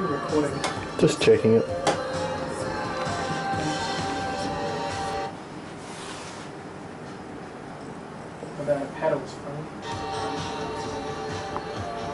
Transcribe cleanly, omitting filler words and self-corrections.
You're recording. Just checking it. About paddles, funny.